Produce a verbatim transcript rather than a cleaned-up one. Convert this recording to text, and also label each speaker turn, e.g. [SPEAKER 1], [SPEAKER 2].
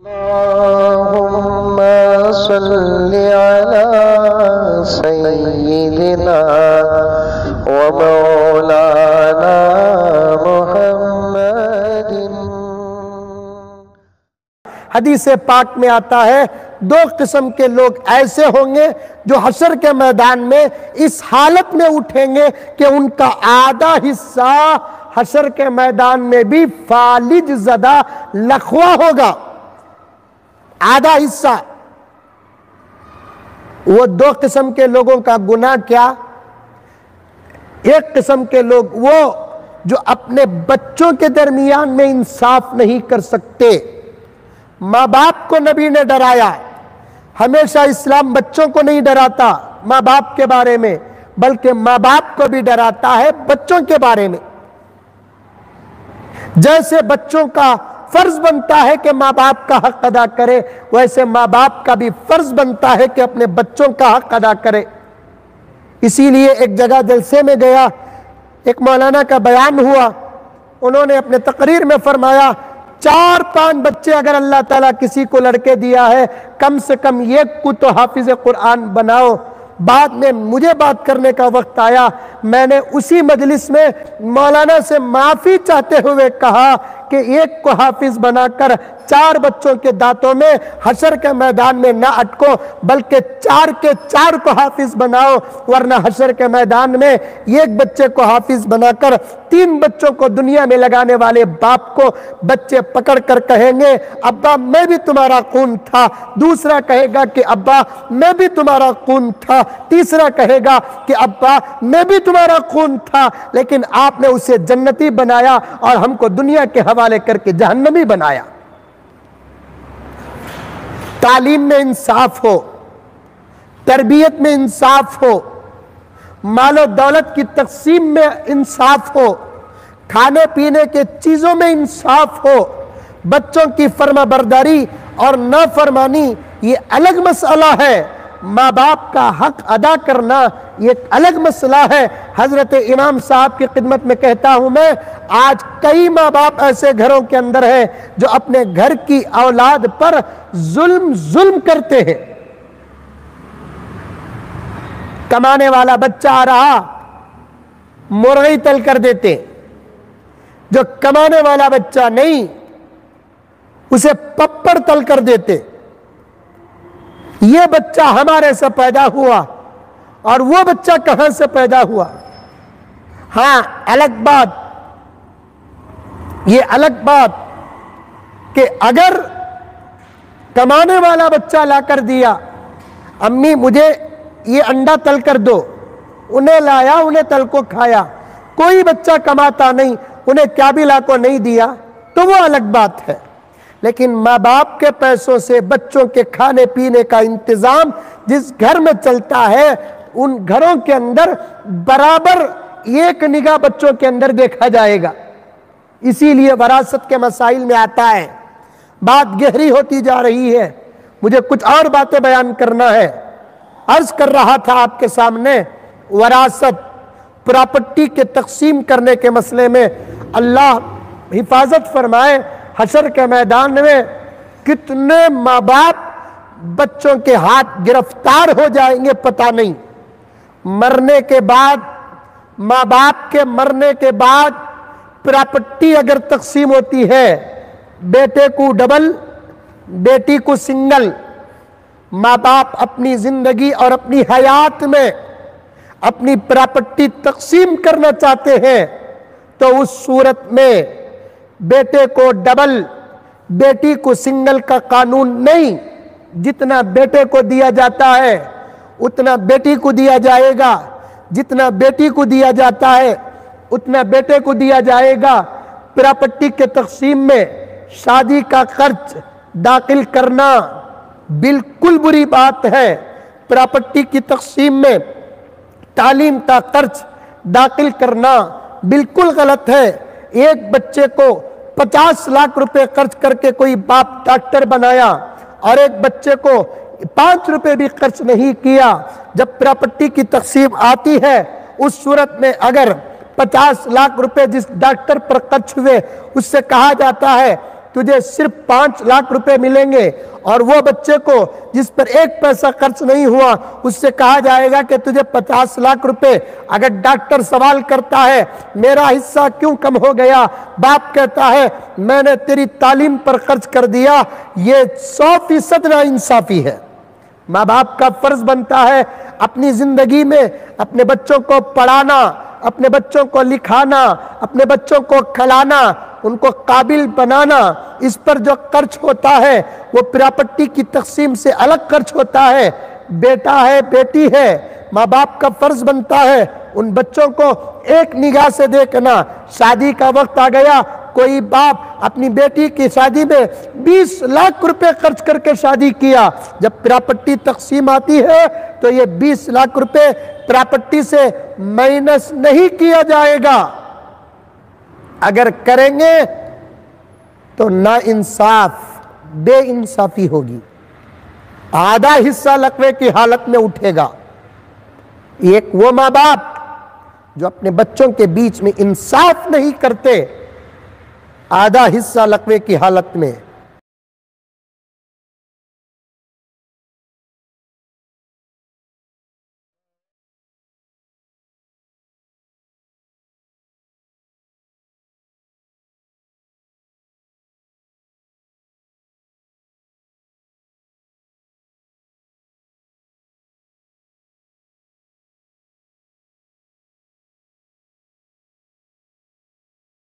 [SPEAKER 1] اللهم صل على سيدنا ومولانا محمد۔
[SPEAKER 2] حدیث پاک میں آتا ہے دو قسم کے لوگ ایسے ہوں گے جو حشر کے میدان میں اس حالت میں اٹھیں گے کہ ان کا آدھا حصہ حشر کے میدان میں بھی فالج زدہ لخوا ہوگا، آدھا حصہ۔ وہ دو قسم کے لوگوں کا گناہ کیا؟ ایک قسم کے لوگ وہ جو اپنے بچوں کے درمیان میں انصاف نہیں کر سکتے۔ ماں باپ کو نبی نے ڈرایا، ہمیشہ اسلام بچوں کو نہیں ڈراتا ماں باپ کے بارے میں، بلکہ ماں باپ کو بھی ڈراتا ہے بچوں کے بارے میں۔ جیسے بچوں کا فرض بنتا ہے کہ ماں باپ کا حق ادا کرے، ویسے ماں باپ کا بھی فرض بنتا ہے کہ اپنے بچوں کا حق ادا کرے۔ اسی لیے ایک جگہ جلسے میں گیا، ایک مولانا کا بیان ہوا، انہوں نے اپنے تقریر میں فرمایا چار پانچ بچے اگر اللہ تعالیٰ کسی کو لڑکے دیا ہے، کم سے کم ایک کو تو حافظ قرآن بناؤ۔ بعد میں مجھے بات کرنے کا وقت آیا، میں نے اسی مجلس میں مولانا سے معافی چاہتے ہوئے کہا کہ ایک کو حافظ بنا کر چار بچوں کے دانتوں میں حشر کے میدان میں نہ اٹکو، بلکہ چار کے چار کو حافظ بناؤ، ورنہ حشر کے میدان میں ایک بچے کو حافظ بنا کر تین بچوں کو دنیا میں لگانے والے باپ کو بچے پکڑ کر کہیں گے ابا میں بھی تمہارا خون تھا، دوسرا کہے گا کہ ابا میں بھی تمہارا خون تھا، تیسرا کہے گا کہ ابا میں بھی تمہارا خون تھا، لیکن آپ نے اسے جنتی بنایا اور ہم کو دنیا کے حوالے کر کے جہنمی بنایا۔ تعلیم میں انصاف ہو، تربیت میں انصاف ہو، مال و دولت کی تقسیم میں انصاف ہو، کھانے پینے کے چیزوں میں انصاف ہو، بچوں کی فرما برداری اور نافرمانی یہ الگ مسئلہ ہے، ماں باپ کا حق ادا کرنا یہ ایک الگ مسئلہ ہے۔ حضرت امام صاحب کی خدمت میں کہتا ہوں میں، آج کئی ماں باپ ایسے گھروں کے اندر ہیں جو اپنے گھر کی اولاد پر ظلم ظلم کرتے ہیں۔ کمانے والا بچہ آ رہا مرغی تل کر دیتے، جو کمانے والا بچہ نہیں اسے پپڑ تل کر دیتے۔ یہ بچہ ہمارے سے پیدا ہوا اور وہ بچہ کہاں سے پیدا ہوا؟ ہاں الگ بات، یہ الگ بات کہ اگر کمانے والا بچہ لا کر دیا، امی مجھے یہ انڈا تل کر دو، انہیں لایا، انہیں تل کو کھایا، کوئی بچہ کماتا نہیں، انہیں کیا بھی لا کو نہیں دیا، تو وہ الگ بات ہے۔ لیکن ماں باپ کے پیسوں سے بچوں کے کھانے پینے کا انتظام جس گھر میں چلتا ہے، ان گھروں کے اندر برابر ایک نگاہ بچوں کے اندر دیکھا جائے گا۔ اسی لیے وراثت کے مسائل میں آتا ہے، بات گہری ہوتی جا رہی ہے، مجھے کچھ اور باتیں بیان کرنا ہے۔ عرض کر رہا تھا آپ کے سامنے، وراثت پراپرٹی کے تقسیم کرنے کے مسئلے میں اللہ حفاظت فرمائے، حشر کے میدان میں کتنے ماں باپ بچوں کے ہاتھ گرفتار ہو جائیں گے پتہ نہیں۔ مرنے کے بعد، ماں باپ کے مرنے کے بعد پراپرٹی اگر تقسیم ہوتی ہے، بیٹے کو ڈبل، بیٹی کو سنگل، ماں باپ اپنی زندگی اور اپنی حیات میں اپنی پراپرٹی تقسیم کرنا چاہتے ہیں تو اس صورت میں بیٹے کو ڈبل، بیٹی کو سنگل کا قانون نہیں، جتنا بیٹے کو دیا جاتا ہے اتنا بیٹی کو دیا جائے گا، جتنا بیٹی کو دیا جاتا ہے اتنا بیٹے کو دیا جائے گا۔ پراپرٹی کے تقسیم میں شادی کا خرچ داخل کرنا بالکل بری بات ہے، پراپرٹی کی تقسیم میں تعلیم کا خرچ داخل کرنا بالکل غلط ہے۔ ایک بچے کو پچاس لاکھ روپے خرچ کر کے کوئی باپ ڈاکٹر بنایا اور ایک بچے کو پانچ روپے بھی خرچ نہیں کیا، جب پراپرٹی کی تقسیم آتی ہے اس صورت میں اگر پچاس لاکھ روپے جس ڈاکٹر پر خرچ ہوئے اس سے کہا جاتا ہے تجھے صرف پانچ لاکھ روپے ملیں گے، اور وہ بچے کو جس پر ایک پیسہ خرچ نہیں ہوا اس سے کہا جائے گا کہ تجھے پچاس لاکھ روپے۔ اگر ڈاکٹر سوال کرتا ہے میرا حصہ کیوں کم ہو گیا، باپ کہتا ہے میں نے تیری تعلیم پر خرچ کر دیا، یہ سو فیصد نا انصافی ہے۔ ماں باپ کا فرض بنتا ہے اپنی زندگی میں اپنے بچوں کو پڑھانا، اپنے بچوں کو لکھانا، اپنے بچوں کو کھلانا، ان کو قابل بنانا۔ اس پر جو خرچ ہوتا ہے وہ پراپرٹی کی تقسیم سے الگ خرچ ہوتا ہے۔ بیٹا ہے بیٹی ہے، ماں باپ کا فرض بنتا ہے ان بچوں کو ایک نگاہ سے دیکھنا۔ شادی کا وقت آ گیا، کوئی باپ اپنی بیٹی کی شادی میں بیس لاکھ روپے خرچ کر کے شادی کیا، جب پراپرٹی تقسیم آتی ہے تو یہ بیس لاکھ روپے پراپرٹی سے مائنس نہیں کیا جائے گا۔ اگر کریں گے تو نا انصاف، بے انصافی ہوگی، آدھا حصہ لقوے کی حالت میں اٹھے گا۔ ایک وہ ماں باپ جو اپنے بچوں کے بیچ میں انصاف نہیں کرتے، آدھا حصہ لقوے کی حالت میں